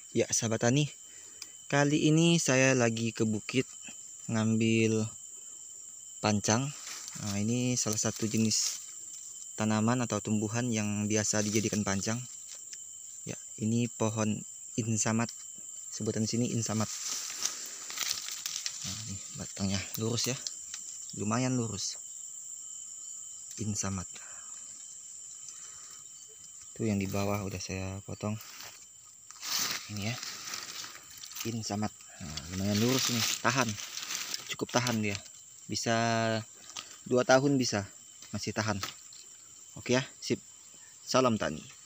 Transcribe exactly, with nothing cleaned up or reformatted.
Ya sahabat tani, kali ini saya lagi ke bukit ngambil pancang. Nah, ini salah satu jenis tanaman atau tumbuhan yang biasa dijadikan pancang. Ya, ini pohon insamat, sebutan sini insamat. Nah, ini batangnya lurus ya, lumayan lurus. Insamat. Itu yang di bawah udah saya potong. Ini ya, insamat. Nah, lumayan lurus ini, tahan, cukup tahan dia. Bisa dua tahun bisa, masih tahan. Oke ya, sip. Salam tani.